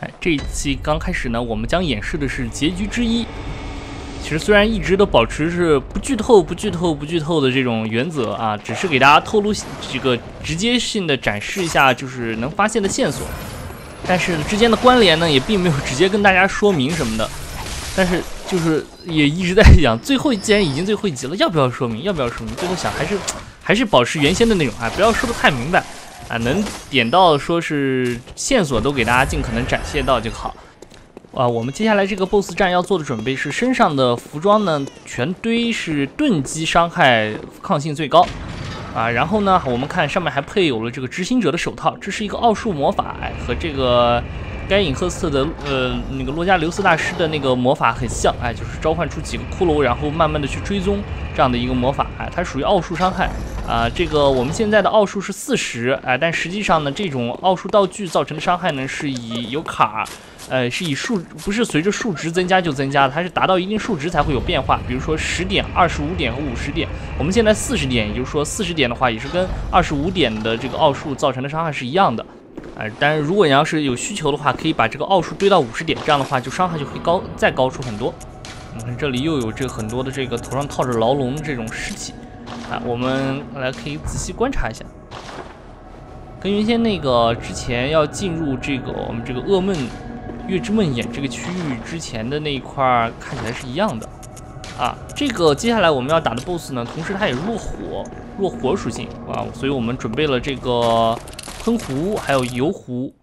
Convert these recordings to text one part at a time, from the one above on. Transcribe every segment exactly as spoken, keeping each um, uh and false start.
哎，这一期刚开始呢，我们将演示的是结局之一。其实虽然一直都保持是不剧透、不剧透、不剧透的这种原则啊，只是给大家透露这个直接性的展示一下，就是能发现的线索。但是之间的关联呢，也并没有直接跟大家说明什么的。但是就是也一直在想，最后既然已经最后一集了，要不要说明？要不要说明？最后想还是还是保持原先的内容啊，不要说的太明白。啊，能点到说是线索都给大家尽可能展现到就好。啊，我们接下来这个 B O S S 战要做的准备是身上的服装呢全堆是钝击伤害抗性最高。啊，然后呢，我们看上面还配有了这个执行者的手套，这是一个奥数魔法，哎，和这个该隐赫斯特的呃那个洛加留斯大师的那个魔法很像，哎，就是召唤出几个骷髅，然后慢慢的去追踪这样的一个魔法，哎，它属于奥数伤害。啊、呃，这个我们现在的奥数是四十，哎，但实际上呢，这种奥数道具造成的伤害呢，是以有卡，呃，是以数不是随着数值增加就增加的，它是达到一定数值才会有变化。比如说十点、二十五点和五十点，我们现在四十点，也就是说四十点的话，也是跟二十五点的这个奥数造成的伤害是一样的。啊、呃，但是如果你要是有需求的话，可以把这个奥数堆到五十点，这样的话就伤害就会高再高出很多。你看这里又有这很多的这个头上套着牢笼的这种尸体。啊，我们来可以仔细观察一下，跟原先那个之前要进入这个我们这个噩梦月之梦魇这个区域之前的那一块看起来是一样的。啊，这个接下来我们要打的 B O S S 呢，同时它也弱火，弱火属性啊，所以我们准备了这个喷壶还有油壶。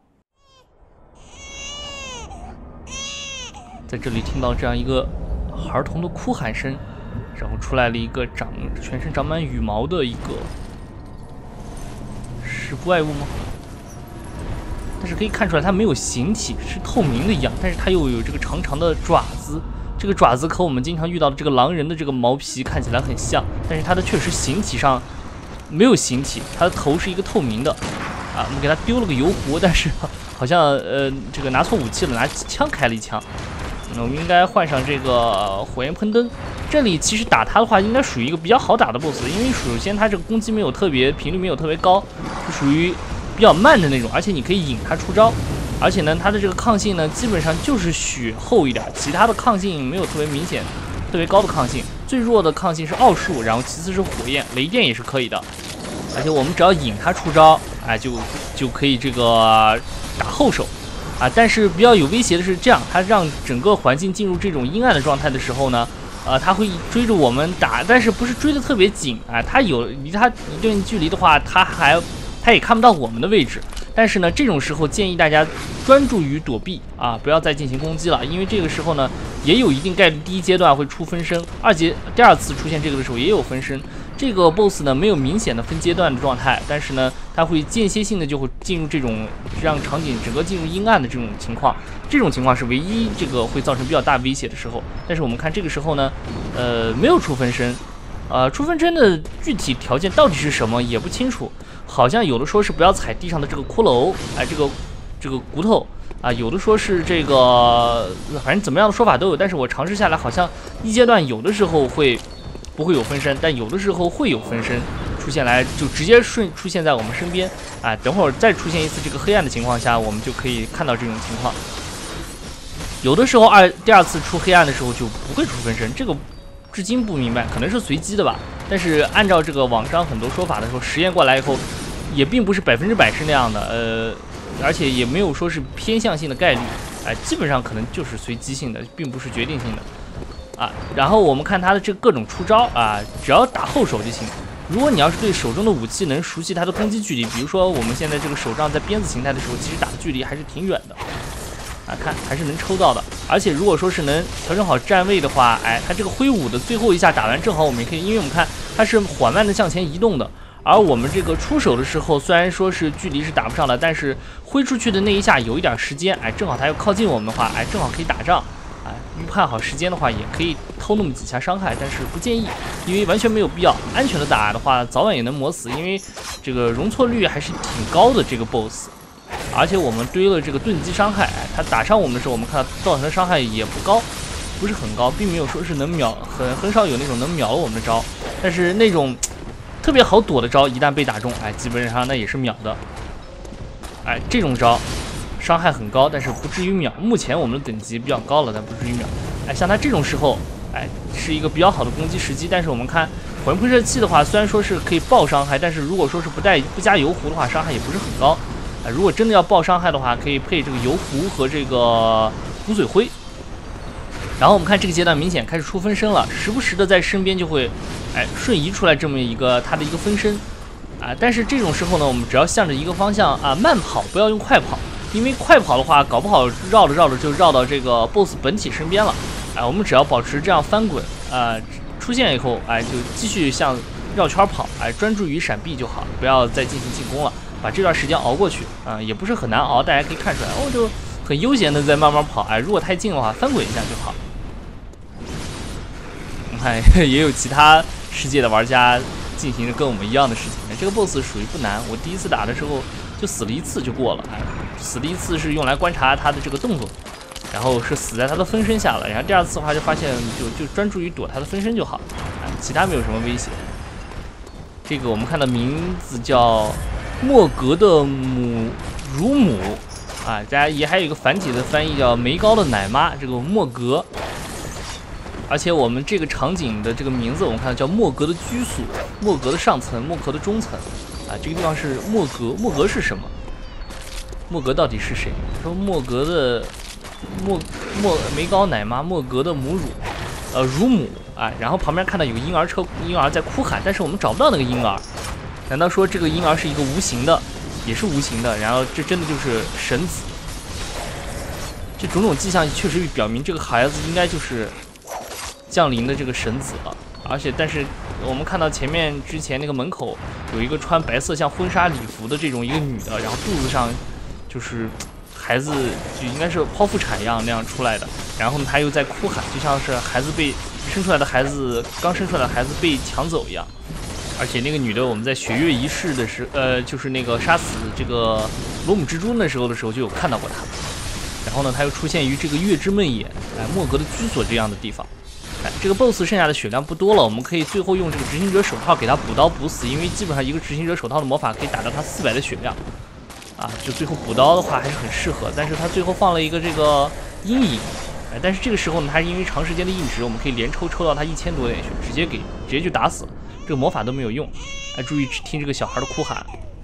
在这里听到这样一个孩童的哭喊声。然后出来了一个长全身长满羽毛的一个是怪物吗？但是可以看出来它没有形体，是透明的一样，但是它又有这个长长的爪子，这个爪子和我们经常遇到的这个狼人的这个毛皮看起来很像，但是它的确实形体上没有形体，它的头是一个透明的。啊，我们给它丢了个油壶，但是好像呃这个拿错武器了，拿枪开了一枪。那我们应该换上这个火焰喷灯。这里其实打它的话，应该属于一个比较好打的 B O S S， 因为首先它这个攻击没有特别频率没有特别高，是属于比较慢的那种，而且你可以引它出招，而且呢，它的这个抗性呢，基本上就是血厚一点，其他的抗性没有特别明显、特别高的抗性。最弱的抗性是奥数，然后其次是火焰，雷电也是可以的。而且我们只要引它出招，哎，就就可以这个打后手。啊，但是比较有威胁的是这样，它让整个环境进入这种阴暗的状态的时候呢，呃，它会追着我们打，但是不是追得特别紧啊？它有离它一段距离的话，它还它也看不到我们的位置。但是呢，这种时候建议大家专注于躲避啊，不要再进行攻击了，因为这个时候呢，也有一定概率第一阶段会出分身，二阶第二次出现这个的时候也有分身。这个 B O S S 呢没有明显的分阶段的状态，但是呢，它会间歇性的就会进入这种让场景整个进入阴暗的这种情况。这种情况是唯一这个会造成比较大威胁的时候。但是我们看这个时候呢，呃，没有出分身，呃，出分身的具体条件到底是什么也不清楚。好像有的说是不要踩地上的这个骷髅，哎，这个这个骨头啊，有的说是这个，反正怎么样的说法都有。但是我尝试下来，好像一阶段有的时候会。不会有分身，但有的时候会有分身出现来，就直接顺出现在我们身边。啊，等会儿再出现一次这个黑暗的情况下，我们就可以看到这种情况。有的时候二第二次出黑暗的时候就不会出分身，这个至今不明白，可能是随机的吧。但是按照这个网上很多说法的时候，实验过来以后，也并不是百分之百是那样的，呃，而且也没有说是偏向性的概率，哎、呃，基本上可能就是随机性的，并不是决定性的。啊，然后我们看他的这各种出招啊，只要打后手就行。如果你要是对手中的武器能熟悉它的攻击距离，比如说我们现在这个手杖在鞭子形态的时候，其实打的距离还是挺远的。啊，看还是能抽到的。而且如果说是能调整好站位的话，哎，它这个挥舞的最后一下打完，正好我们也可以，因为我们看它是缓慢的向前移动的。而我们这个出手的时候，虽然说是距离是打不上的，但是挥出去的那一下有一点时间，哎，正好它要靠近我们的话，哎，正好可以打仗。哎，预判好时间的话，也可以偷那么几下伤害，但是不建议，因为完全没有必要。安全的打的话，早晚也能磨死，因为这个容错率还是挺高的这个 B O S S。而且我们堆了这个钝击伤害，哎，它打伤我们的时候，我们看到造成的伤害也不高，不是很高，并没有说是能秒，很很少有那种能秒了我们的招。但是那种特别好躲的招，一旦被打中，哎，基本上那也是秒的。哎，这种招。 伤害很高，但是不至于秒。目前我们的等级比较高了，但不至于秒。哎，像他这种时候，哎，是一个比较好的攻击时机。但是我们看火焰喷射器的话，虽然说是可以爆伤害，但是如果说是不带不加油壶的话，伤害也不是很高。哎，如果真的要爆伤害的话，可以配这个油壶和这个骨髓灰。然后我们看这个阶段明显开始出分身了，时不时的在身边就会，哎，瞬移出来这么一个他的一个分身。啊，但是这种时候呢，我们只要向着一个方向啊慢跑，不要用快跑，因为快跑的话，搞不好绕着绕着就绕到这个 boss 本体身边了。哎，我们只要保持这样翻滚，啊，出现以后，哎，就继续向绕圈跑，哎，专注于闪避就好，不要再进行进攻了，把这段时间熬过去，啊，也不是很难熬，大家可以看出来，哦，就很悠闲的在慢慢跑，哎，如果太近的话，翻滚一下就好。你看，也有其他世界的玩家进行着跟我们一样的事情。这个 boss 属于不难，我第一次打的时候就死了一次就过了。哎，死了一次是用来观察他的这个动作，然后是死在他的分身下了。然后第二次的话就发现就就专注于躲他的分身就好，哎，其他没有什么威胁。这个我们看到名字叫莫格的母乳母啊，大家也还有一个繁体的翻译叫梅高的奶妈，这个莫格。而且我们这个场景的这个名字，我们看到叫莫格的居所，莫格的上层，莫格的中层，啊，这个地方是莫格。莫格是什么？莫格到底是谁？说莫格的莫莫梅高奶妈，莫格的母乳，呃，乳母啊。然后旁边看到有个婴儿车，婴儿在哭喊，但是我们找不到那个婴儿。难道说这个婴儿是一个无形的，也是无形的？然后这真的就是神子？这种种迹象确实表明这个孩子应该就是降临的这个神子了。而且但是我们看到前面之前那个门口有一个穿白色像婚纱礼服的这种一个女的，然后肚子上就是孩子就应该是剖腹产一样那样出来的，然后呢她又在哭喊，就像是孩子被生出来的孩子刚生出来的孩子被抢走一样。而且那个女的我们在雪月仪式的时呃就是那个杀死这个罗姆蜘蛛那时候的时候就有看到过她。然后呢她又出现于这个月之梦魇哎莫格的居所这样的地方。哎，这个 boss 剩下的血量不多了，我们可以最后用这个执行者手套给他补刀补死，因为基本上一个执行者手套的魔法可以打到他四百的血量，啊，就最后补刀的话还是很适合。但是他最后放了一个这个阴影，哎，但是这个时候呢，他因为长时间的硬直，我们可以连抽抽到他一千多点血，直接给直接就打死了，这个魔法都没有用。哎，注意听这个小孩的哭喊。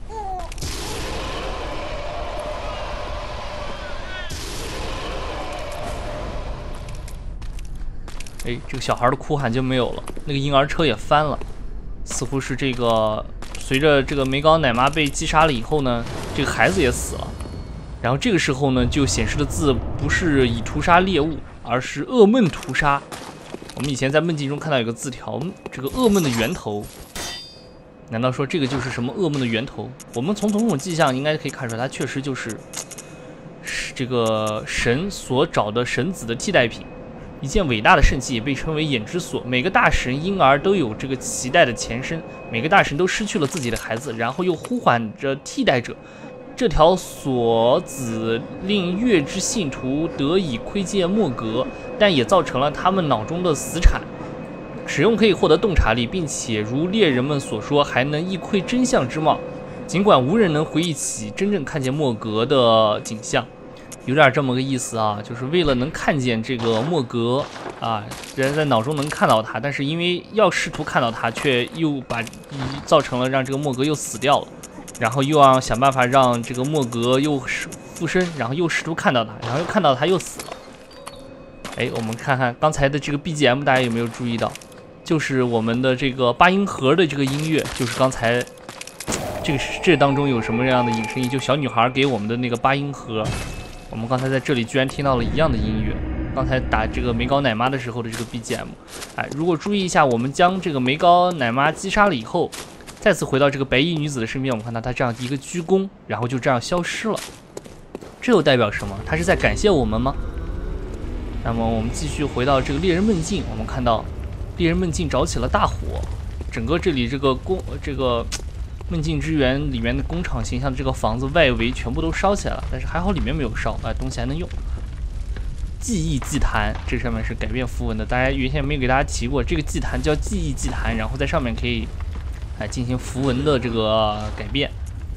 哎，这个小孩的哭喊就没有了，那个婴儿车也翻了，似乎是这个随着这个梅高奶妈被击杀了以后呢，这个孩子也死了。然后这个时候呢，就显示的字不是以屠杀猎物，而是噩梦屠杀。我们以前在梦境中看到有个字条，这个噩梦的源头，难道说这个就是什么噩梦的源头？我们从种种迹象应该可以看出来，它确实就是是这个神所找的神子的替代品。一件伟大的圣器也被称为眼之锁，每个大神婴儿都有这个脐带的前身，每个大神都失去了自己的孩子，然后又呼唤着替代者。这条锁子令月之信徒得以窥见莫格，但也造成了他们脑中的死产。使用可以获得洞察力，并且如猎人们所说，还能一窥真相之貌。尽管无人能回忆起真正看见莫格的景象。有点这么个意思啊，就是为了能看见这个莫格啊，人在脑中能看到他，但是因为要试图看到他，却又把造成了让这个莫格又死掉了，然后又要想办法让这个莫格又附身，然后又试图看到他，然后又看到他又死了。哎，我们看看刚才的这个 B G M， 大家有没有注意到？就是我们的这个八音盒的这个音乐，就是刚才这个这当中有什么样的隐身意？就小女孩给我们的那个八音盒。我们刚才在这里居然听到了一样的音乐，刚才打这个梅高奶妈的时候的这个 B G M， 哎，如果注意一下，我们将这个梅高奶妈击杀了以后，再次回到这个白衣女子的身边，我们看到她这样一个鞠躬，然后就这样消失了。这又代表什么？她是在感谢我们吗？那么我们继续回到这个猎人梦境，我们看到猎人梦境着起了大火，整个这里这个工这个。梦境之源里面的工厂形象的这个房子外围全部都烧起来了，但是还好里面没有烧，哎，东西还能用。记忆祭坛，这上面是改变符文的，大家原先没有给大家提过，这个祭坛叫记忆祭坛，然后在上面可以哎进行符文的这个改变。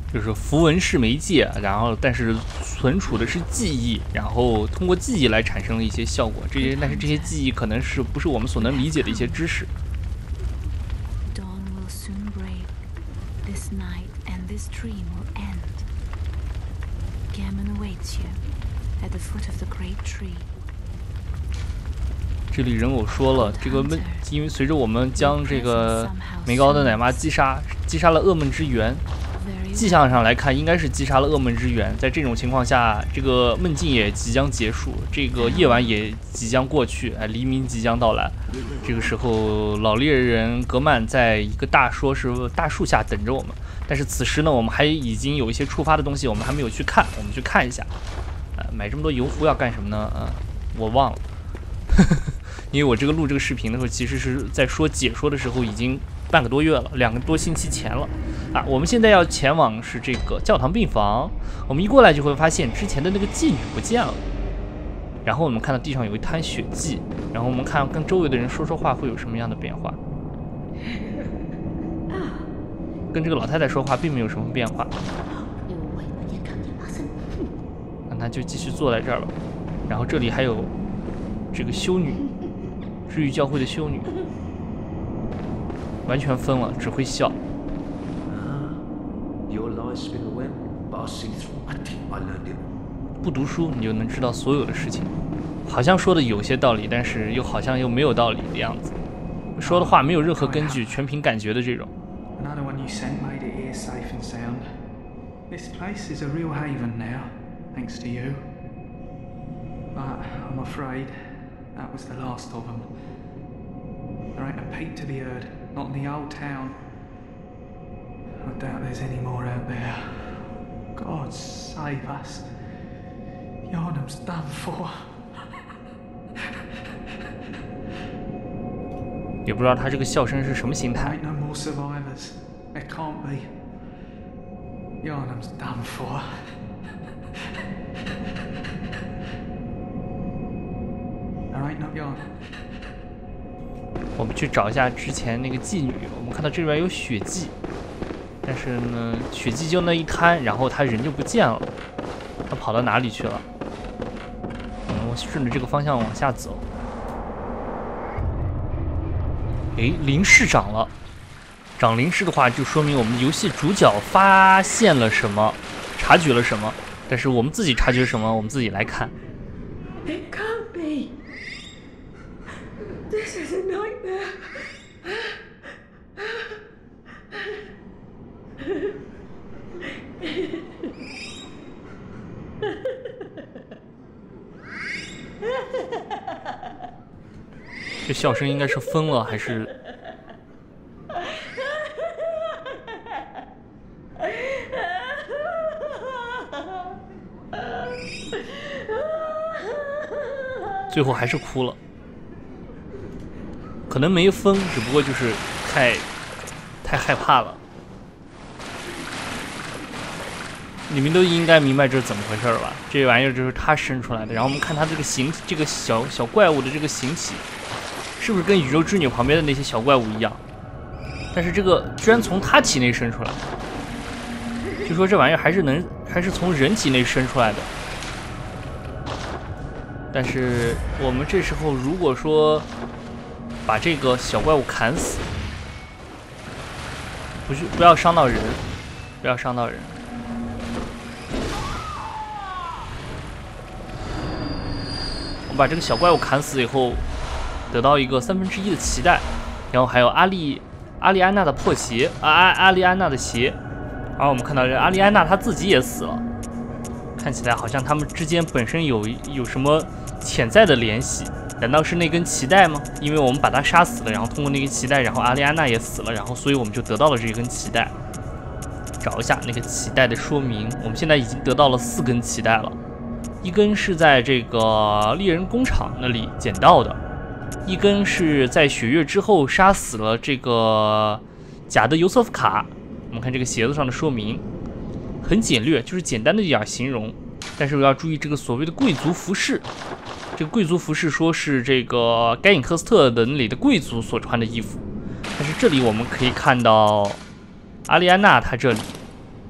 就是符文是媒介，然后但是存储的是记忆，然后通过记忆来产生了一些效果。这些但是这些记忆可能是不是我们所能理解的一些知识。 Dawn will soon break. This night and this dream will end. Gammon awaits you at the foot of the great tree. 这里人偶说了，这个闷，因为随着我们将这个梅高的奶妈击杀，击杀了噩梦之源。迹象上来看，应该是击杀了噩梦之源。在这种情况下，这个梦境也即将结束，这个夜晚也即将过去，哎，黎明即将到来。这个时候，老猎人格曼在一个大说是大树下等着我们。但是此时呢，我们还已经有一些触发的东西，我们还没有去看，我们去看一下。呃，买这么多油壶要干什么呢？呃，我忘了。因为我这个录这个视频的时候，其实是在说解说的时候已经半个多月了，两个多星期前了啊。我们现在要前往是这个教堂病房，我们一过来就会发现之前的那个妓女不见了，然后我们看到地上有一滩血迹，然后我们看跟周围的人说说话会有什么样的变化。跟这个老太太说话并没有什么变化，那他就继续坐在这儿了。然后这里还有这个修女。治愈教会的修女完全疯了，只会笑。不读书，你就能知道所有的事情。好像说的有些道理，但是又好像又没有道理的样子。说的话没有任何根据，全凭感觉的这种。 That was the last of them. There ain't a peep to be heard, not in the old town. I doubt there's any more out there. God save us. Yarnum's done for. 也不知道他这个笑声是什么心态。 There ain't no more survivors. There can't be. Yarnum's done for. Right, not yours. 我们去找一下之前那个妓女，我们看到这边有血迹，但是呢，血迹就那一滩，然后他人就不见了，他跑到哪里去了？嗯，我顺着这个方向往下走。诶，灵视长了，长灵视的话，就说明我们游戏主角发现了什么，察觉了什么，但是我们自己察觉什么，我们自己来看。 It can't be. This is a nightmare. 这笑声应该是疯了还是？最后还是哭了，可能没疯，只不过就是太太害怕了。你们都应该明白这是怎么回事了吧？这玩意儿就是他生出来的。然后我们看他这个形体，这个小小怪物的这个形体，是不是跟宇宙之女旁边的那些小怪物一样？但是这个居然从他体内生出来，就说这玩意儿还是能，还是从人体内生出来的。但是我们这时候如果说把这个小怪物砍死，不是不要伤到人，不要伤到人。我们把这个小怪物砍死以后，得到一个三分之一的脐带，然后还有阿丽阿丽安娜的破鞋啊阿阿丽安娜的鞋。然后我们看到这阿丽安娜她自己也死了，看起来好像他们之间本身有有什么潜在的联系。难道是那根脐带吗？因为我们把他杀死了，然后通过那根脐带，然后阿丽安娜也死了，然后所以我们就得到了这根脐带。找一下那个脐带的说明，我们现在已经得到了四根脐带了，一根是在这个猎人工厂那里捡到的，一根是在血月之后杀死了这个贾德尤瑟夫卡。我们看这个鞋子上的说明，很简略，就是简单的一点形容，但是我要注意这个所谓的贵族服饰。这个贵族服饰说是这个盖因科斯特的那里的贵族所穿的衣服，但是这里我们可以看到阿丽安娜她这里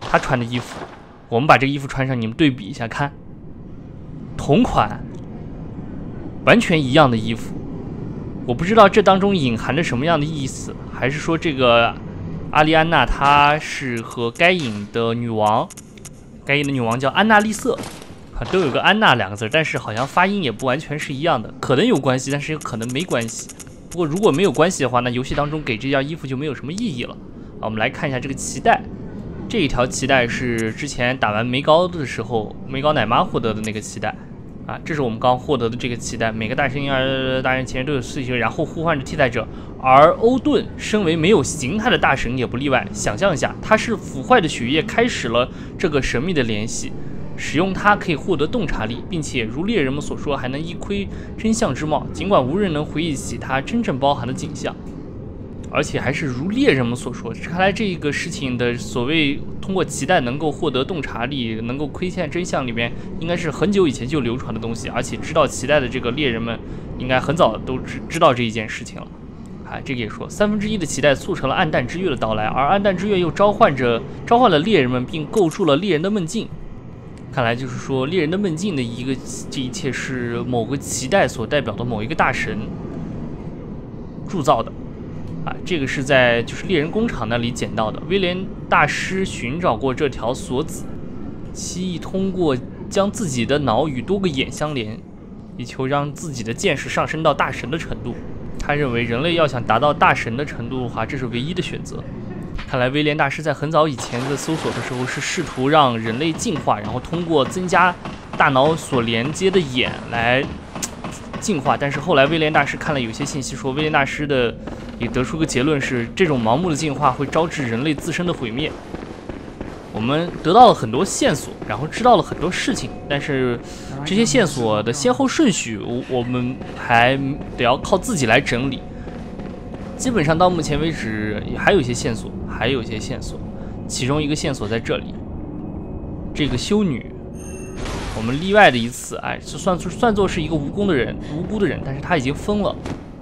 他穿的衣服，我们把这个衣服穿上，你们对比一下看，同款，完全一样的衣服。我不知道这当中隐含着什么样的意思，还是说这个阿丽安娜她是和该隐的女王，该隐的女王叫安娜丽瑟啊，都有个安娜两个字，但是好像发音也不完全是一样的，可能有关系，但是有可能没关系。不过如果没有关系的话，那游戏当中给这件衣服就没有什么意义了啊。我们来看一下这个脐带，这一条脐带是之前打完梅高的时候，梅高奶妈获得的那个脐带。啊，这是我们刚获得的这个脐带，每个大神婴儿大人前都有四星，然后呼唤着替代者。而欧顿身为没有形态的大神也不例外。想象一下，他是腐坏的血液开始了这个神秘的联系，使用它可以获得洞察力，并且如猎人们所说，还能一窥真相之貌，尽管无人能回忆起它真正包含的景象。而且还是如猎人们所说，看来这个事情的所谓通过脐带能够获得洞察力，能够窥见真相里面，应该是很久以前就流传的东西，而且知道脐带的这个猎人们，应该很早都知知道这一件事情了。啊，这个也说，三分之一的脐带促成了暗淡之月的到来，而暗淡之月又召唤着召唤了猎人们，并构筑了猎人的梦境。看来就是说，猎人的梦境的一个这一切是某个脐带所代表的某一个大神铸造的。啊，这个是在就是猎人工厂那里捡到的。威廉大师寻找过这条锁子，其意通过将自己的脑与多个眼相连，以求让自己的见识上升到大神的程度。他认为人类要想达到大神的程度的话，这是唯一的选择。看来威廉大师在很早以前的搜索的时候是试图让人类进化，然后通过增加大脑所连接的眼来进化。但是后来威廉大师看了有些信息说，威廉大师的也得出个结论是，这种盲目的进化会招致人类自身的毁灭。我们得到了很多线索，然后知道了很多事情，但是这些线索的先后顺序，我们还得要靠自己来整理。基本上到目前为止，还有一些线索，还有一些线索。其中一个线索在这里，这个修女，我们例外的一次，哎，就算算作是一个无辜的人，无辜的人，但是她已经疯了。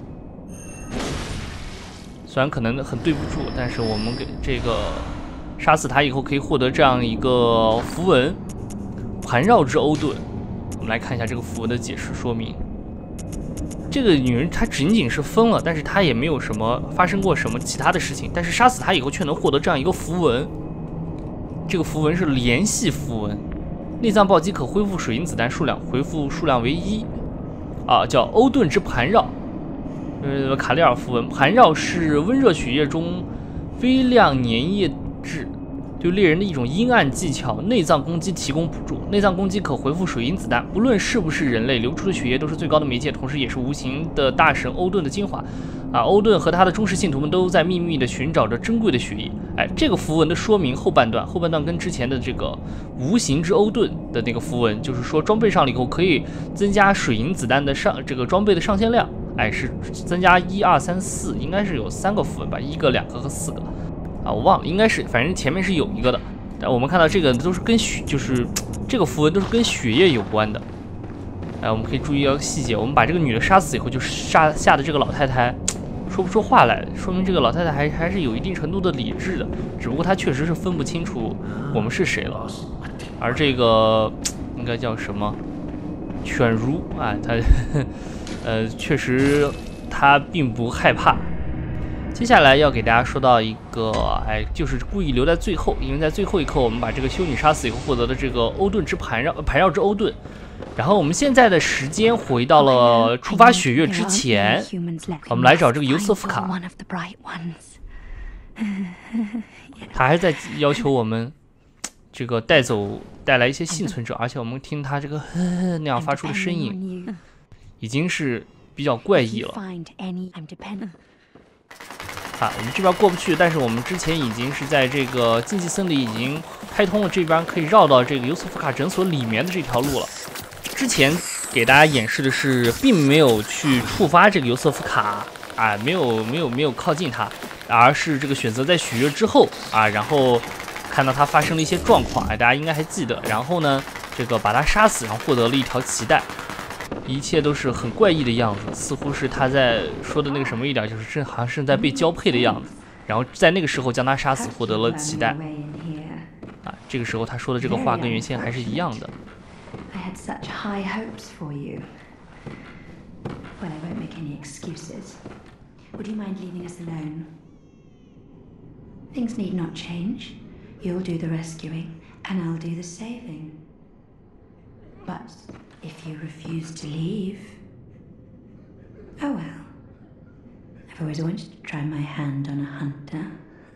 虽然可能很对不住，但是我们给这个杀死他以后可以获得这样一个符文，盘绕之欧顿。我们来看一下这个符文的解释说明。这个女人她仅仅是疯了，但是她也没有什么发生过什么其他的事情，但是杀死她以后却能获得这样一个符文。这个符文是联系符文，内脏暴击可恢复水银子弹数量，回复数量为一，啊，叫欧顿之盘绕。呃，卡利尔符文盘绕是温热血液中微量粘液质，对猎人的一种阴暗技巧。内脏攻击提供补助，内脏攻击可回复水银子弹，不论是不是人类流出的血液都是最高的媒介，同时也是无形的大神欧顿的精华。啊，欧顿和他的忠实信徒们都在秘密的寻找着珍贵的血液。哎，这个符文的说明后半段，后半段跟之前的这个无形之欧顿的那个符文，就是说装备上了以后可以增加水银子弹的上这个装备的上限量。哎，是增加一二三四，应该是有三个符文吧，一个、两个和四个，啊，我忘了，应该是，反正前面是有一个的。但我们看到这个都是跟血，就是这个符文都是跟血液有关的。哎，我们可以注意一个细节，我们把这个女的杀死以后，就杀吓得这个老太太说不出话来，说明这个老太太还还是有一定程度的理智的，只不过她确实是分不清楚我们是谁了。而这个应该叫什么？犬儒啊，她。呃，确实，他并不害怕。接下来要给大家说到一个，哎，就是故意留在最后，因为在最后一刻我们把这个修女杀死以后获得的这个欧顿之盘绕，盘绕之欧顿。然后我们现在的时间回到了触发血月之前，我们来找这个尤瑟夫卡，他还在要求我们这个带走带来一些幸存者，而且我们听他这个呵呵那样发出的声音。已经是比较怪异了啊！我们这边过不去，但是我们之前已经是在这个禁忌森林已经开通了这边可以绕到这个尤瑟夫卡诊所里面的这条路了。之前给大家演示的是，并没有去触发这个尤瑟夫卡啊，没有没有没有靠近它，而是这个选择在许愿之后啊，然后看到它发生了一些状况，哎，大家应该还记得。然后呢，这个把它杀死，然后获得了一条脐带。一切都是很怪异的样子，似乎是他在说的那个什么一点，就是正好像是在被交配的样子。然后在那个时候将他杀死，获得了脐带。啊， 这个时候他说的这个话跟原先还是一样的。 I had such high hopes for you. Well, I won't make any excuses. Would you mind leaving us alone? Things need not change. You'll do the rescuing, and I'll do the saving. But if you refuse to leave, oh well. I've always wanted to try my hand on a hunter.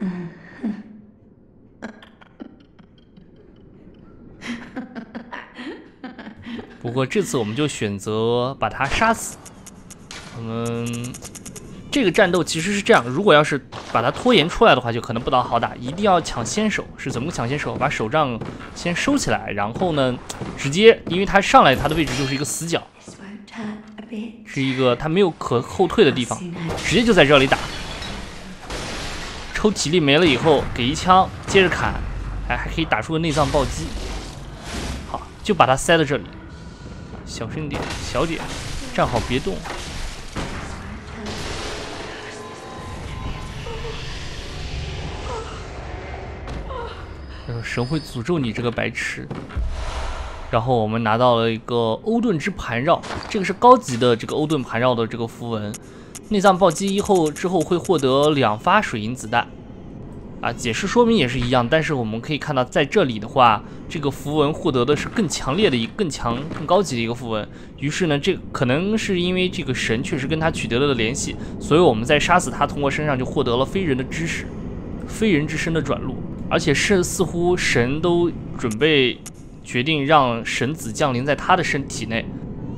不过这次我们就选择把他杀死。我们这个战斗其实是这样，如果要是把它拖延出来的话，就可能不大好打，一定要抢先手。是怎么抢先手？把手杖先收起来，然后呢，直接，因为他上来他的位置就是一个死角，是一个他没有可后退的地方，直接就在这里打。抽体力没了以后，给一枪，接着砍，哎，还可以打出个内脏暴击。好，就把它塞到这里。小声点，小点，站好别动。神会诅咒你这个白痴。然后我们拿到了一个欧顿之盘绕，这个是高级的这个欧顿盘绕的这个符文。内脏暴击以后之后会获得两发水银子弹。啊，解释说明也是一样，但是我们可以看到，在这里的话，这个符文获得的是更强烈的一、更强、更高级的一个符文。于是呢，这可能是因为这个神确实跟他取得了联系，所以我们在杀死他通过身上就获得了非人的知识，非人之身的转录，而且是似乎神都准备决定让神子降临在他的身体内。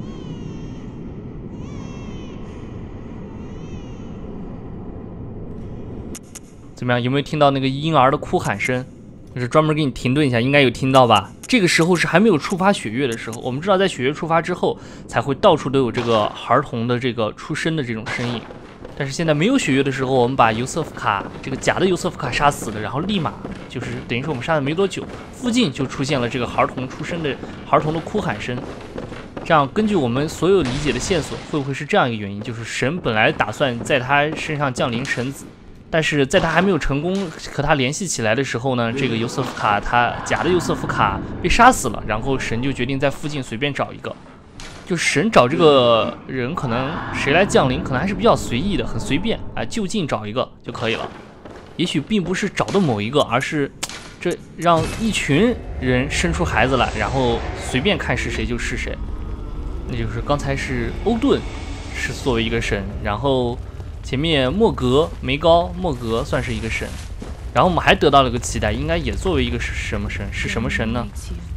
怎么样？有没有听到那个婴儿的哭喊声？就是专门给你停顿一下，应该有听到吧？这个时候是还没有触发血月的时候。我们知道，在血月触发之后，才会到处都有这个孩童的这个出生的这种身影。但是现在没有血月的时候，我们把尤瑟夫卡这个假的尤瑟夫卡杀死了，然后立马就是等于说我们杀的没多久，附近就出现了这个孩童出生的孩童的哭喊声。这样根据我们所有理解的线索，会不会是这样一个原因？就是神本来打算在他身上降临神子。但是在他还没有成功和他联系起来的时候呢，这个尤瑟夫卡他假的尤瑟夫卡被杀死了，然后神就决定在附近随便找一个，就神找这个人可能谁来降临，可能还是比较随意的，很随便啊，就近找一个就可以了。也许并不是找的某一个，而是这让一群人生出孩子来，然后随便看是谁就是谁。那就是刚才是欧顿是作为一个神，然后。前面莫格、梅高、莫格算是一个神，然后我们还得到了个期待，应该也作为一个是什么神？是什么神呢？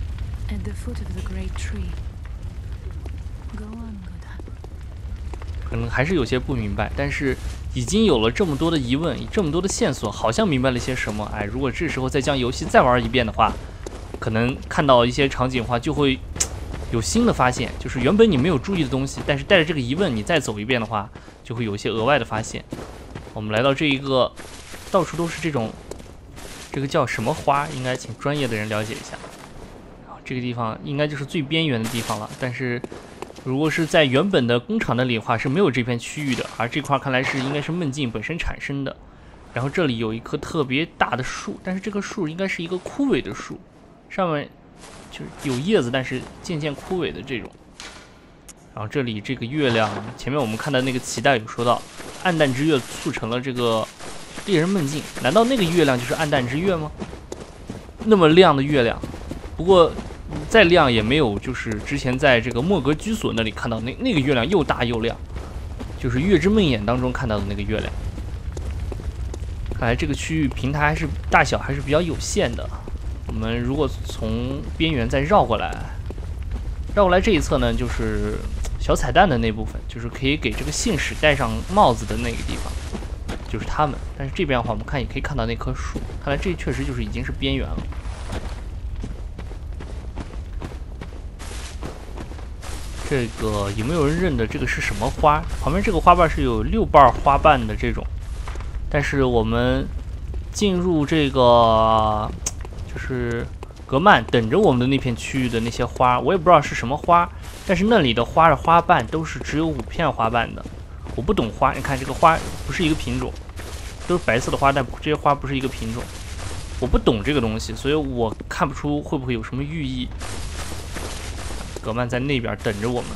可能还是有些不明白，但是已经有了这么多的疑问，这么多的线索，好像明白了些什么。哎，如果这时候再将游戏再玩一遍的话，可能看到一些场景的话，就会有新的发现，就是原本你没有注意的东西，但是带着这个疑问，你再走一遍的话。就会有一些额外的发现。我们来到这一个，到处都是这种，这个叫什么花？应该请专业的人了解一下。这个地方应该就是最边缘的地方了，但是如果是在原本的工厂那里的话是没有这片区域的，而这块看来是应该是梦境本身产生的。然后这里有一棵特别大的树，但是这棵树应该是一个枯萎的树，上面就是有叶子，但是渐渐枯萎的这种。然后这里这个月亮，前面我们看到那个脐带有说到，暗淡之月促成了这个猎人梦境。难道那个月亮就是暗淡之月吗？那么亮的月亮，不过再亮也没有就是之前在这个莫格居所那里看到那那个月亮又大又亮，就是月之梦魇当中看到的那个月亮。看来这个区域平台还是大小还是比较有限的。我们如果从边缘再绕过来，绕过来这一侧呢，就是小彩蛋的那部分，就是可以给这个信使戴上帽子的那个地方，就是他们。但是这边的话，我们看也可以看到那棵树，看来这确实就是已经是边缘了。这个有没有人认得这个是什么花？旁边这个花瓣是有六瓣花瓣的这种，但是我们进入这个就是格曼等着我们的那片区域的那些花，我也不知道是什么花。但是那里的花的花瓣都是只有五片花瓣的，我不懂花。你看这个花不是一个品种，都是白色的花，但这些花不是一个品种。 我不懂这个东西，所以我看不出会不会有什么寓意。葛曼在那边等着我们，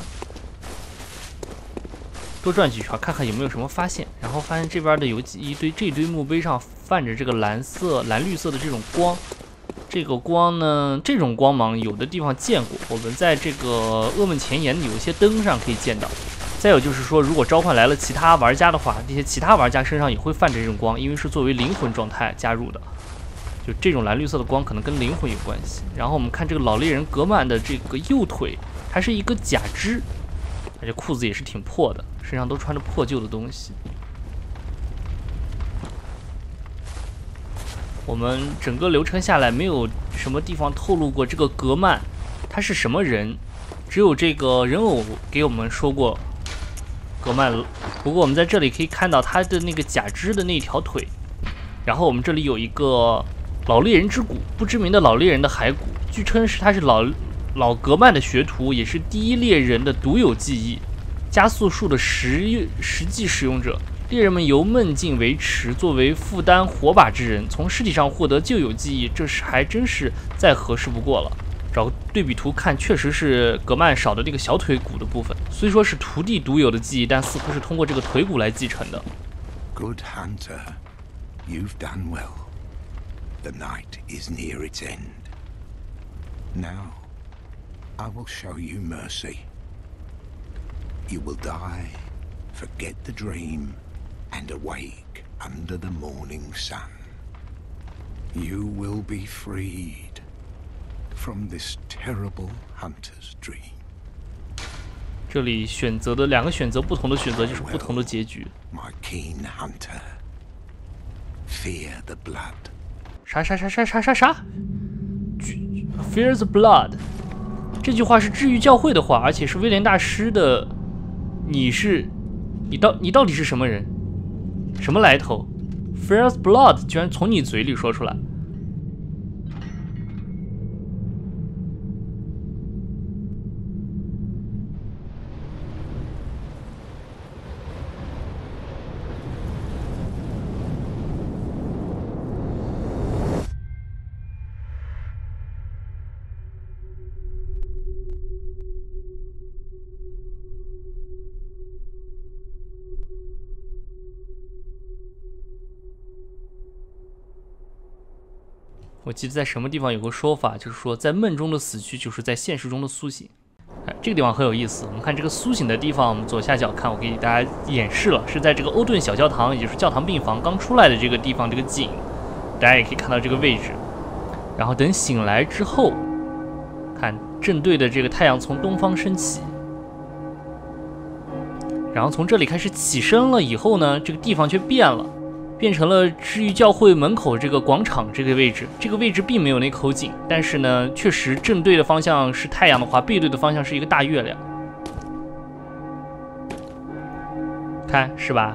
多转几圈，看看有没有什么发现。然后发现这边的有几一堆这堆墓碑上泛着这个蓝色、蓝绿色的这种光。这个光呢，这种光芒有的地方见过，我们在这个噩梦前沿有一些灯上可以见到。再有就是说，如果召唤来了其他玩家的话，这些其他玩家身上也会泛着这种光，因为是作为灵魂状态加入的。就这种蓝绿色的光可能跟灵魂有关系。然后我们看这个老猎人格曼的这个右腿，还是一个假肢，而且裤子也是挺破的，身上都穿着破旧的东西。我们整个流程下来，没有什么地方透露过这个格曼他是什么人，只有这个人偶给我们说过格曼。不过我们在这里可以看到他的那个假肢的那条腿，然后我们这里有一个老猎人之骨，不知名的老猎人的骸骨，据称是他是老老格曼的学徒，也是第一猎人的独有技艺，加速术的实实际使用者。猎人们由梦境为持，作为负担火把之人，从尸体上获得旧有记忆，这是还真是再合适不过了。找个对比图看，确实是格曼少的那个小腿骨的部分，虽说是徒弟独有的记忆，但似乎是通过这个腿骨来继承的。 Good hunter, you've done well. The night is near its end. Now, I will show you mercy. You will die, forget the dream, and awake under the morning sun. You will be freed from this terrible hunter's dream. 这里选择的两个选择不同的选择就是不同的结局。 My keen hunter, fear the blood. 啥啥啥啥啥啥啥 ？Fear the blood。这句话是治愈教会的话，而且是威廉大师的。你是，你到你到底是什么人？什么来头 ？Fear the blood 居然从你嘴里说出来。我记得在什么地方有个说法，就是说在梦中的死去就是在现实中的苏醒。哎，这个地方很有意思。我们看这个苏醒的地方，我们左下角看，我给大家演示了，是在这个欧顿小教堂，也就是教堂病房刚出来的这个地方，这个景，大家也可以看到这个位置。然后等醒来之后，看正对的这个太阳从东方升起，然后从这里开始起身了以后呢，这个地方却变了。变成了治愈教会门口这个广场这个位置，这个位置并没有那口井，但是呢，确实正对的方向是太阳的话，背对的方向是一个大月亮，看是吧？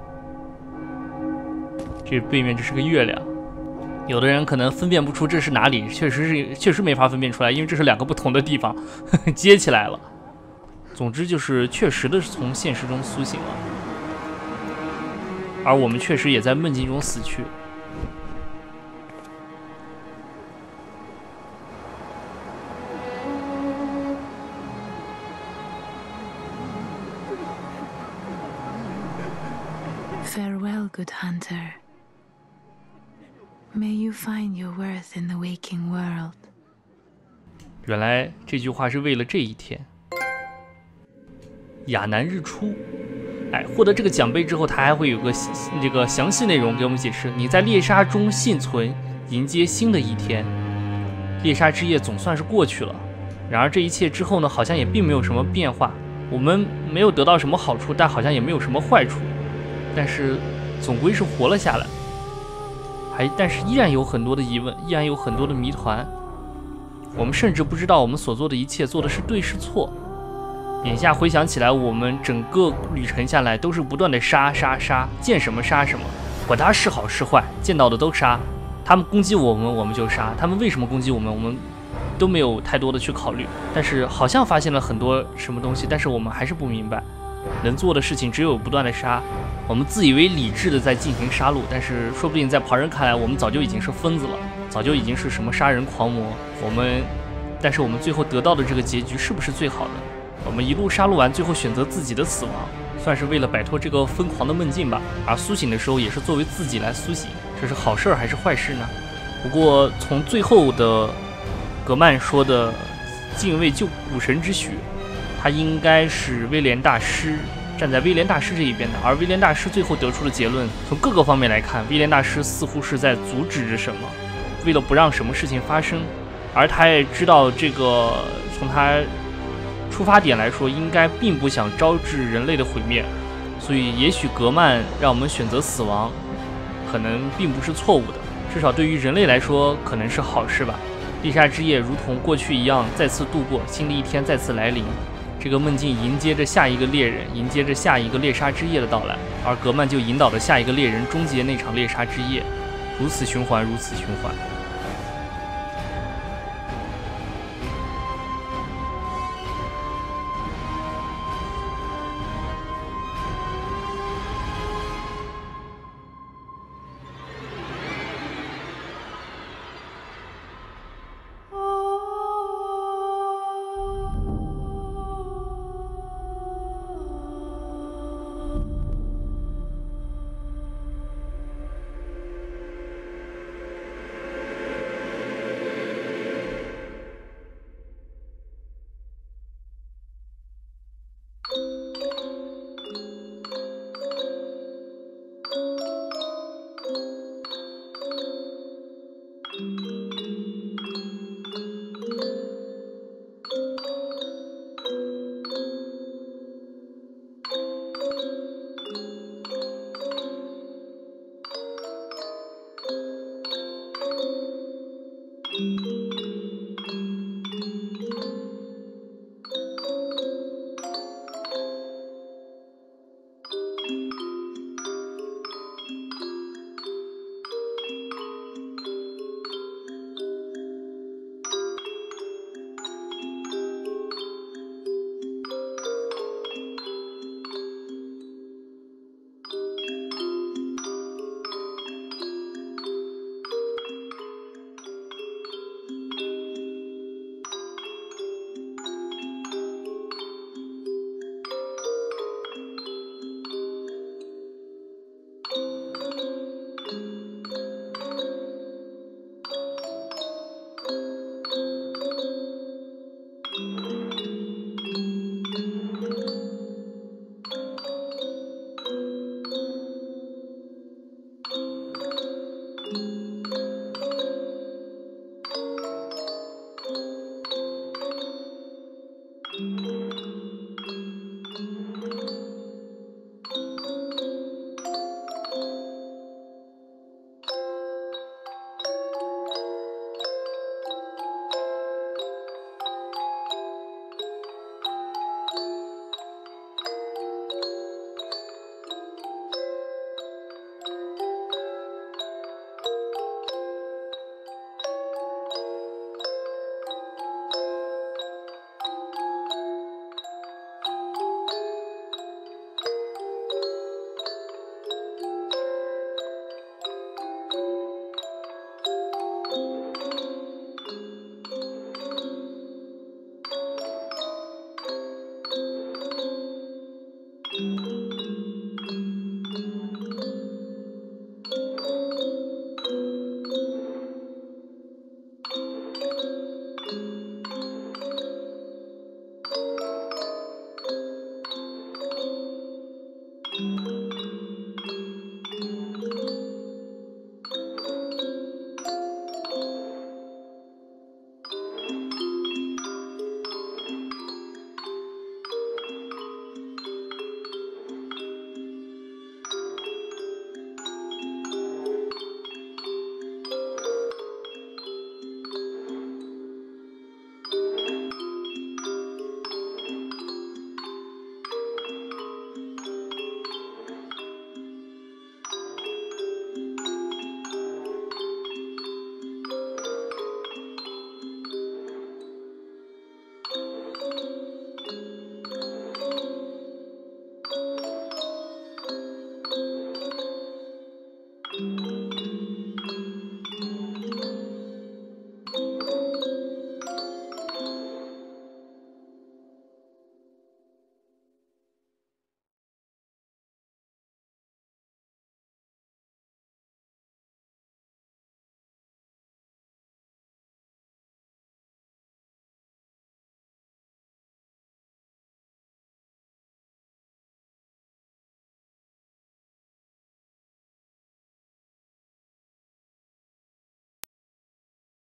这背面这是个月亮，有的人可能分辨不出这是哪里，确实是确实没法分辨出来，因为这是两个不同的地方呵呵接起来了。总之就是确实的是从现实中苏醒了。而我们确实也在梦境中死去。 Farewell, good hunter. May you find your worth in the waking world. 原来这句话是为了这一天。亚南日出。哎，获得这个奖杯之后，它还会有个这个详细内容给我们解释。你在猎杀中幸存，迎接新的一天。猎杀之夜总算是过去了，然而这一切之后呢，好像也并没有什么变化。我们没有得到什么好处，但好像也没有什么坏处。但是总归是活了下来，还但是依然有很多的疑问，依然有很多的谜团。我们甚至不知道我们所做的一切做的是对是错。眼下回想起来，我们整个旅程下来都是不断的杀杀杀，见什么杀什么，管他是好是坏，见到的都杀。他们攻击我们，我们就杀。他们为什么攻击我们，我们都没有太多的去考虑。但是好像发现了很多什么东西，但是我们还是不明白。 能做的事情只有不断的杀。我们自以为理智的在进行杀戮，但是说不定在旁人看来，我们早就已经是疯子了，早就已经是什么杀人狂魔。我们，但是我们最后得到的这个结局是不是最好的？我们一路杀戮完，最后选择自己的死亡，算是为了摆脱这个疯狂的梦境吧。而苏醒的时候，也是作为自己来苏醒，这是好事还是坏事呢？不过从最后的格曼说的敬畏救古神之血，他应该是威廉大师，站在威廉大师这一边的。而威廉大师最后得出的结论，从各个方面来看，威廉大师似乎是在阻止着什么，为了不让什么事情发生。而他也知道这个，从他出发点来说，应该并不想招致人类的毁灭，所以也许格曼让我们选择死亡，可能并不是错误的，至少对于人类来说，可能是好事吧。猎杀之夜如同过去一样再次度过，新的一天再次来临，这个梦境迎接着下一个猎人，迎接着下一个猎杀之夜的到来，而格曼就引导着下一个猎人终结那场猎杀之夜，如此循环，如此循环。